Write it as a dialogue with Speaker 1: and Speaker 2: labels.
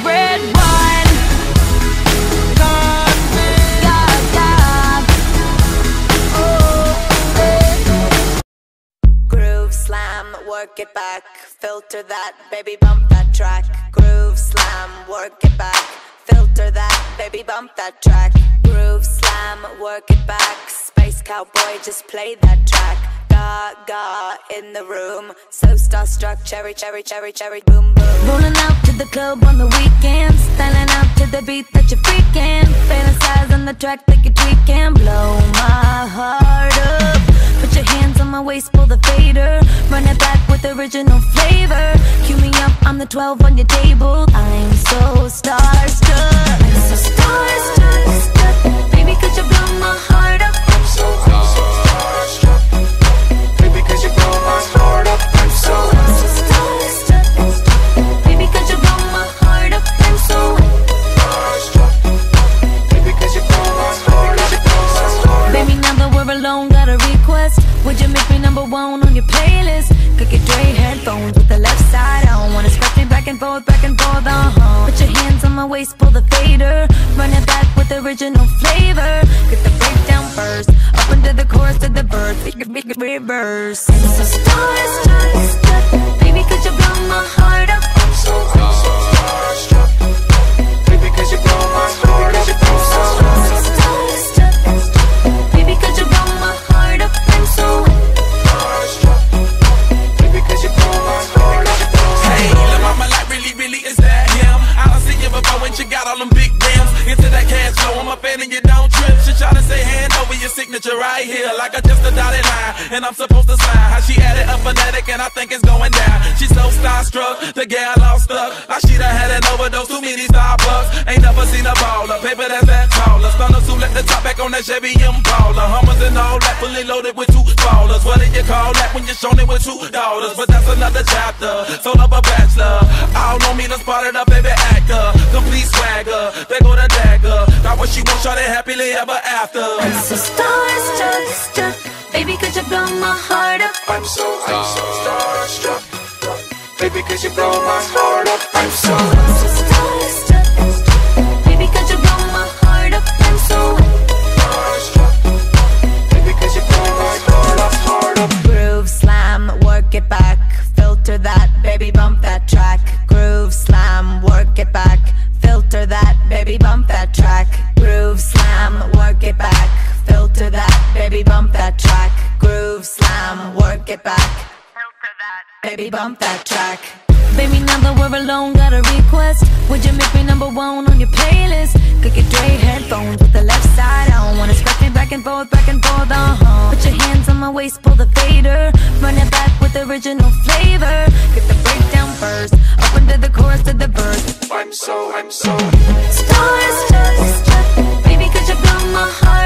Speaker 1: red wine. Groove slam, work it back, filter that, baby bump that track. Groove slam, work it back, filter that, baby bump that track. Groove slam, work it back, space cowboy, just play that track. Gaga in the room, so starstruck, cherry, cherry, cherry, cherry, boom, boom. Rolling out to the club on the weekends, styling out to the beat that you're freaking. Fantasize on the track like you're tweaking, blow my heart up. Put your hands on my waist, pull the fader, run it back with original flavor. Cue me up, I'm the 12 on your table. I'm so starstruck, I'm so starstruck. Baby, could you blow my heart up? I'm so starstruck. Baby, could you blow my heart up? I'm so starstruck. Baby, could you blow my heart up? I'm so starstruck. Baby, could you blow my heart up? Baby, now that we're alone, got a request. Would you make me #1 on your playlist? Could get Dre headphones with the left side on. Wanna scratch me back and forth, Put your hands on my waist, pull the fader, run it back with original flavor. Get the breakdown first, up into the chorus to the verse, make it reverse. I'm so starstruck, baby, could you blow my heart up? I'm so starstruck, baby, could you blow my heart up? I'm so starstruck, baby, could you blow my heart up? I'm so starstruck, baby, could you blow my heart up?
Speaker 2: Hey, the mama like really, is that him? I don't see you before when she got all them big rims. Into that cash flow, I'm a fan and you don't trip. She try to say hand over your signature right here, like I just a dotted line, and I'm supposed to sign. How she added a phonetic and I think it's going down. She's so starstruck, the gal all stuck. Like she done had an overdose, too many Starbucks. Ain't never seen a baller, paper that's that taller. Stunners who let the top back on that Chevy Impala. Hummers and all that, fully loaded with 2 ballers. What do you call that when you're shown it with 2 daughters? But that's another chapter, sold up a bachelor. All on me to spot it up, baby actor. Complete swagger, they go to dagger. Got what she wants, shot it happily ever after.
Speaker 1: I'm so starstruck, baby, could you blow my heart up?
Speaker 2: I'm so starstruck, baby, could you blow my heart up? I'm so
Speaker 1: starstruck, baby, could you blow my heart up? I'm so
Speaker 2: starstruck, baby, could you blow my heart up?
Speaker 1: Groove slam, work it back, filter that, baby, bump that track. Groove slam, work it back, filter that, baby, bump that track. Groove slam, work it back, filter that, baby, bump that track. Groove slam, work it back, filter that, baby, bump that track. Baby, now that we're alone, got a request. Would you make me #1 on your playlist? Could get Dre headphones with the left side on. Wanna scratch me back and forth, Put your hands on my waist, pull the fader, run it back with original flavor. Get the breakdown first, up into the chorus to the verse.
Speaker 2: I'm so
Speaker 1: starstruck, baby, could you blow my heart